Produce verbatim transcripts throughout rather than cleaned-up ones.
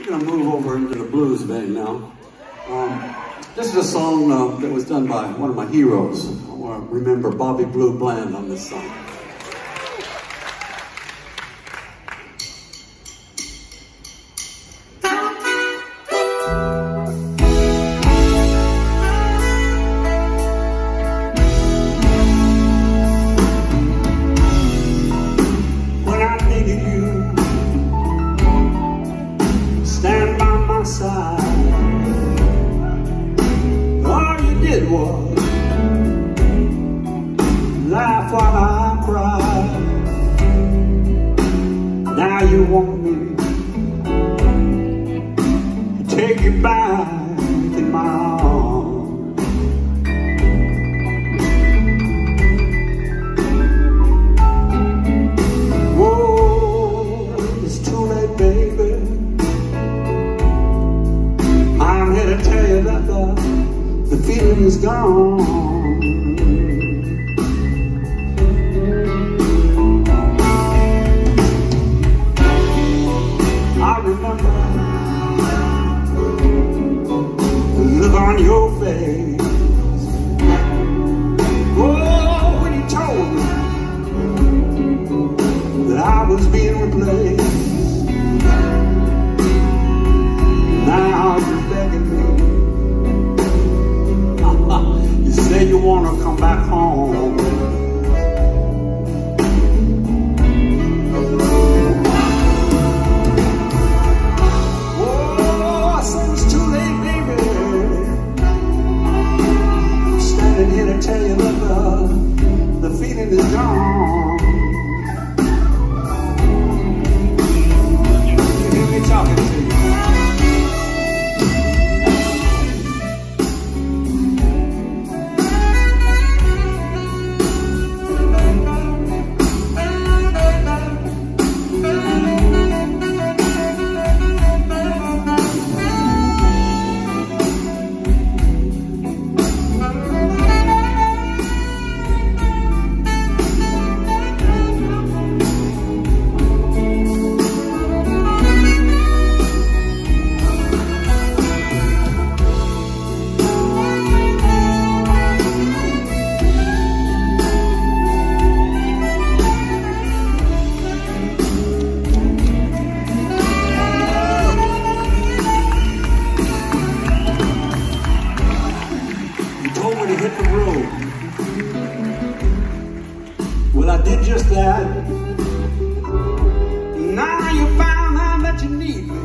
We're going to move over into the blues vein now. Um, this is a song uh, that was done by one of my heroes. I want to remember Bobby Blue Bland on this song. All you did was laugh while I cried. Now you want me to take you back in my arms. Whoa, it's too late, baby. I'm here to tell you that the, the feeling is gone. I remember the look on your face. Oh, when you told me that I was being replaced. Now you're begging me. You say you want to come back home. Oh, I said it's too late, baby. I'm standing here to tell you that the, the feeling is gone. You hear me talking to you. Hit the road. Well, I did just that. Now you found out that you need me.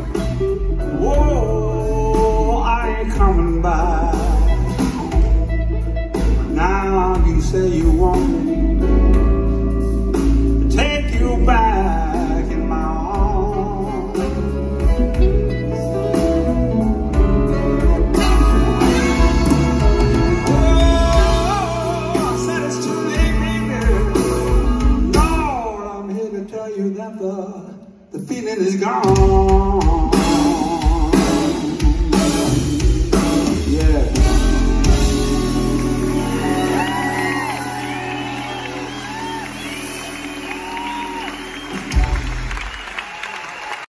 Whoa, I ain't coming back. Now you say you want me.